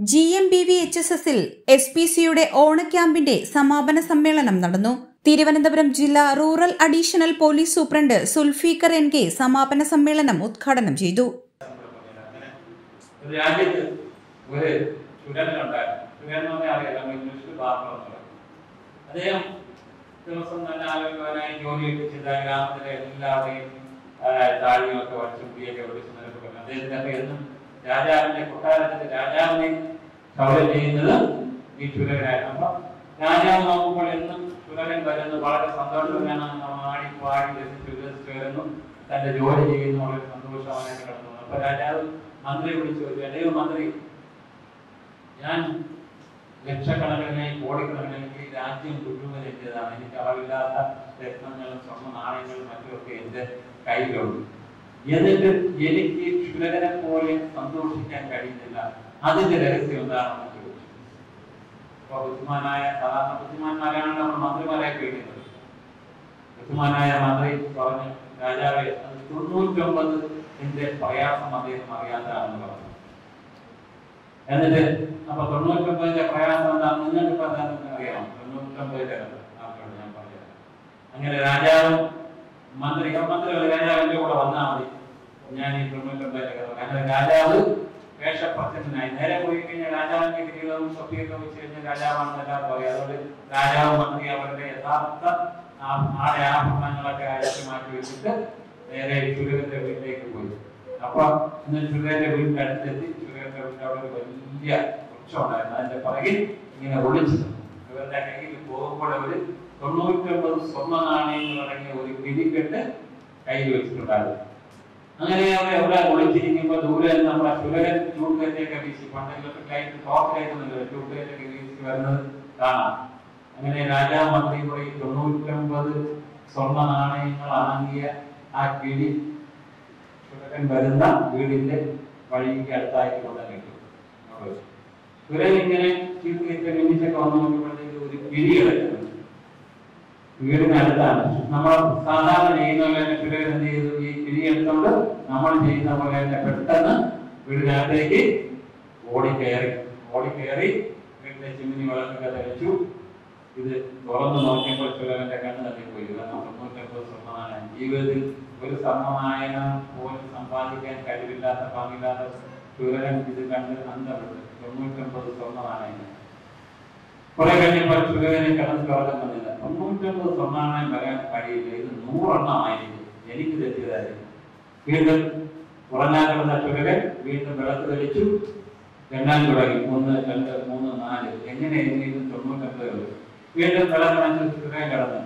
GMBVHSSൽ SPCയുടെ ഓണക്യാമ്പിന്റെ സമാപന സമ്മേളനം നടന്നു. തിരുവനന്തപുരം ജില്ലാ rural additional police superintendent Sulfiqar NK സമാപന സമ്മേളനം ഉദ്ഘാടനം ചെയ്തു. രാജാവിന്റെ കൊട്ടാരത്തിന്റെ രാജാവിനെ കവല ചെയ്യുന്നത് ഈ ചുരകനായിരുന്നു. അപ്പൊ രാജാവ് നോക്കുമ്പോൾ എന്നും ചുരകൻ വരുന്നു, വളരെ സന്തോഷത്തിലാണ് ആടി പാടി രസിച്ചു തന്റെ ജോലി ചെയ്യുന്ന വളരെ സന്തോഷമായിട്ട് കിടന്നു. അപ്പൊ രാജാവ് മന്ത്രി വിളിച്ചു, ഇടയോ മന്ത്രി, ഞാൻ ലക്ഷക്കണക്കിന് കോടിക്കണക്കിന് ഈ രാജ്യം മുഴുവൻ എന്റേതാണ്. എനിക്ക് അളവില്ലാത്ത രത്നങ്ങളും സ്വർണ്ണ നാണയങ്ങളും മറ്റുമൊക്കെ എന്റെ കയ്യിലുണ്ട്. എന്നിട്ട് എനിക്ക് ക്ഷുരകനെ പോലെ സന്തോഷിക്കാൻ കഴിയുന്നില്ല. അതിന്റെ രഹസ്യം എന്താണെന്ന് ചോദിച്ചു. അപ്പൊ സാധാരണ ബുദ്ധിമാന്മാരാണ് നമ്മൾ മന്ത്രിമാരെയൊക്കെ എഴുതുന്നത്. ബുദ്ധിമാനായ മന്ത്രി പറഞ്ഞു, രാജാവെ, 99 പ്രയാസം അദ്ദേഹം അറിയാത്തതാണെന്ന് പറഞ്ഞു. എന്നിട്ട് അപ്പൊ 99 പ്രയാസം എന്താണെന്ന് നിങ്ങൾക്ക് പ്രധാനത്തിന് അറിയാം. 99 ആൾക്കാണ് ഞാൻ പറഞ്ഞത്. അങ്ങനെ രാജാവ് രാജാവിന്റെ കൂടെ വന്നാൽ മതി, ഞാൻ ഈ 99 അങ്ങനെ രാജാവ് വേഷപ്രച്ഛനായി നേരെ പോയി കഴിഞ്ഞാൽ രാജാവിന്റെ കിരീടവും സ്വപ്നയൊക്കെ വെച്ച് കഴിഞ്ഞാൽ രാജാവാണെന്ന് എല്ലാവർക്കും അറിയാം. അതുകൊണ്ട് രാജാവ് മന്ത്രി അവരുടെ യഥാർത്ഥ ആഭരണങ്ങളൊക്കെ അയച്ചു മാറ്റി വെച്ചിട്ട് നേരെ ചുരകന്റെ വീട്ടിലേക്ക് പോയി. അപ്പൊ ഇന്ന് ചുരകന്റെ വീടിന്റെ അടുത്തെത്തി. ചുരകന്റെ വീട്ടിൽ അവിടെ ഒരു വലിയ വൃക്ഷം ഉണ്ടായിരുന്നു. അതിന്റെ പുറകിൽ ഇങ്ങനെ ഒളിച്ചു. ഇവരുടെ കയ്യിൽ പോകുമ്പോൾ അവര് 99 സ്വർണ്ണ നാണയങ്ങൾ അടങ്ങിയ ഒരു പിടിക്കെട്ട് കയ്യിൽ വെച്ചിട്ടുണ്ടായിരുന്നു. അങ്ങനെ അവിടെ എവിടെ ഒളിച്ചിരിക്കുമ്പോ ദൂരെ നമ്മുടെ ചുരകൻ ചൂട്ടുകറ്റയൊക്കെ വീശി, പണ്ടെങ്കിലൊക്കെ ടോപ്പിലായിട്ടൊന്നുമില്ല, ചൂട്ടുകറ്റൊക്കെ വീശി വരുന്നത് കാണാം. അങ്ങനെ രാജാവ് മന്ത്രി കൂടി 99 സ്വർണ്ണ നാണയങ്ങൾ അടങ്ങിയ ആ കിടി ചുരകൻ വരുന്ന വീടിന്റെ വഴിക്ക് അടുത്തായിട്ട് കൊണ്ടുവന്നിട്ടു. ചുരൻ ഇങ്ങനെ ചീട്ടുകറ്റ നിമിഷൊക്കെ വന്നു നോക്കുമ്പോഴത്തേക്ക് ഒരു കിടി കിടക്കുന്നു വീടിനടുത്താണ്. നമ്മൾ സാധാരണ ചെയ്യുന്ന പോലെ തന്നെ ചുരകൻ എന്ത് ചെയ്തു, ഈ കിഴി എടുത്തോണ്ട് നമ്മൾ ചെയ്യുന്ന പോലെ തന്നെ പെട്ടെന്ന് വീടിനകത്തേക്ക് ഓടിക്കയറി വീടിന്റെ ചിമ്മിനി വിളക്കൊക്കെ തെളിച്ചു. ഇത് തുറന്നു നോക്കിയപ്പോൾ ചുരകന്റെ കണ്ണ് തട്ടിപ്പോയി. 99 സ്വർണ്ണനാണയം. ജീവിതത്തിൽ ഒരു സ്വർണ്ണനായകം പോലും സമ്പാദിക്കാൻ കഴിവില്ലാത്ത പങ്കില്ലാത്ത ചുരകൻ ഇത് കണ്ട് അന്തപ്പെട്ടു. 99 സ്വർണ്ണനാണയങ്ങൾ. കുറെ കഴിഞ്ഞപ്പോൾ ചുരകനെ കടന്ന് തുറക്കാൻ വന്നില്ല. 99 സ്വർണ്ണനാണയം വരാൻ കഴിയില്ല, ഇത് 100 എണ്ണമായിരിക്കും, എനിക്ക് തെറ്റിയതായിരിക്കും. വീണ്ടും ഉറങ്ങാൻ കിടന്ന ചുരകൻ വീണ്ടും വിളക്ക് തെളിച്ചു, എണ്ണാൻ തുടങ്ങി. 1 2 3 4 എങ്ങനെ എങ്ങനെയും 99. വീണ്ടും വിളക്കണച്ച് ചുരകൻ കിടന്നു.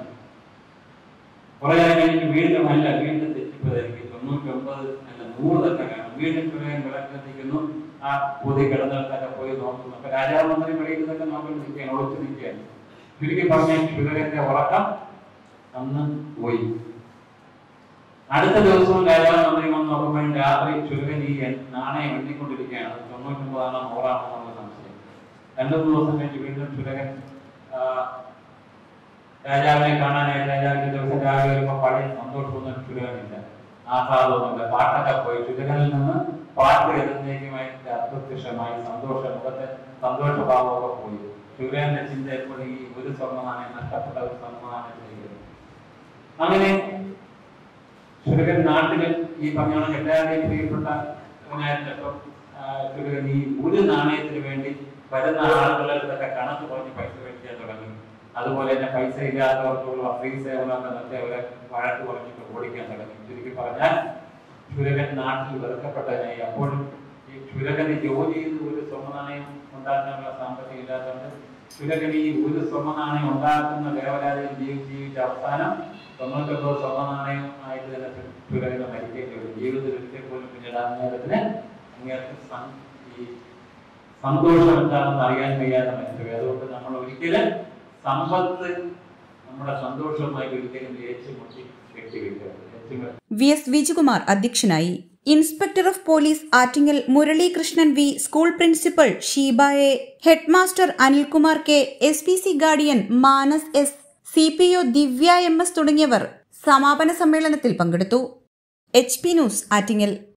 കുറെ കഴിഞ്ഞ് വീണ്ടും തെറ്റിപ്പോയതായിരിക്കും, 99 അല്ല 100 തന്നെ കാണും. വീണ്ടും ചുരകൻ വിളക്ക് എത്തിക്കുന്നു. ആ പുതി കിടന്നിടത്തൊക്കെ പോയി നോക്കുന്നു. അപ്പൊ രാജാവ് മന്ത്രി വെളിയിലൊക്കെ നോക്കി നിൽക്കുകയാണ്, ഒളിച്ചു നിൽക്കുകയാണ്. ചുരുക്കി പറഞ്ഞ ചുരകന്റെ ഉറക്കം അന്ന് പോയി. അടുത്ത ദിവസവും രാജാവ് മന്ത്രി വന്ന് നോക്കുമ്പോൾ രാത്രി ചുരകൻ ഈ നാണയം എണ്ണിക്കൊണ്ടിരിക്കുകയാണ്. 99 ആണോ 100 ആണോ എന്നുള്ള സംശയം. 2-3 ദിവസം കഴിഞ്ഞ് വീണ്ടും ചുരകൻ രാജാവിനെ കാണാനായിട്ട് രാജാവിന്റെ ദിവസം രാവിലെ വരുമ്പോൾ പഴയ സന്തോഷമൊന്നും ചുരകനില്ല, ആഹ്ലാദമൊന്നുമില്ല. പാട്ടൊക്കെ പോയി. ചുരകനിൽ നിന്ന് പാട്ട് എന്നേക്കുമായിട്ട് അപ്രത്യക്ഷമായി. മുഖത്തെ സന്തോഷഭാവമൊക്കെ പോയി. ചുരകന്റെ ചിന്ത എപ്പോഴും ഈ ഒരു സ്വർണ്ണനാണയം, നഷ്ടപ്പെട്ട ഒരു സ്വർണ്ണനാണയത്തിലേക്ക്. അങ്ങനെ ചുരകൻ നാട്ടില് ഈ പറഞ്ഞ എല്ലാവരുടെയും പ്രിയപ്പെട്ട ചുരകൻ ഈ ഒരു നാണയത്തിന് വേണ്ടി വരുന്ന ആളുകളുടെ കണക്ക് പറഞ്ഞ് പൈസ മേടിക്കാൻ തുടങ്ങി. അതുപോലെ തന്നെ പൈസ ഇല്ലാത്തവർക്കുള്ള ഫ്രീ സേവനമൊക്കെ നിർത്തി അവരെ വഴക്ക് പറഞ്ഞിട്ട് ഓടിക്കാൻ തുടങ്ങി. ചുരുക്കി പറഞ്ഞാൽ ചുരകൻ നാട്ടിൽ വെറുക്കപ്പെട്ടതിനായി. അപ്പോഴും ഈ ചുരകന് ജോലി ചെയ്ത് ഒരു സ്വർണ്ണനാണയം ഉണ്ടാക്കാനുള്ള സാമ്പത്തികം ഇല്ലാത്തതുകൊണ്ട് ചുരകൻ ഈ ഒരു സ്വർണ്ണനാണയം ഉണ്ടാക്കുന്ന വേവലാതിയിൽ ജീവിച്ച അവസാനം 99 സ്വർണ്ണനാണയം ആയിട്ട് തന്നെ ചുരകന് മരിക്കേണ്ടി വരും. ജീവിതത്തിൽ ഒരിക്കൽ പോലും പിന്നീട് നേരത്തിന് അങ്ങേർക്ക് ഈ സന്തോഷം എന്താണെന്ന് അറിയാൻ കഴിയാതെ മരിച്ചു. അതുകൊണ്ട് നമ്മൾ ഒരിക്കലും സമ്പത്ത് നമ്മുടെ സന്തോഷവുമായി ഒരിക്കലും ഏറ്റുമുട്ടി കെട്ടിവെക്കരുത്. VS വിജയകുമാർ അധ്യക്ഷനായി. Inspector of police Attingal Muraleekrishnan V, school principal Sheeba A, headmaster Anilkumar K, SPC guardian Manas S, CPO Divya MS തുടങ്ങിയവർ സമാപന സമ്മേളനത്തിൽ പങ്കെടുത്തു. HP news Attingal.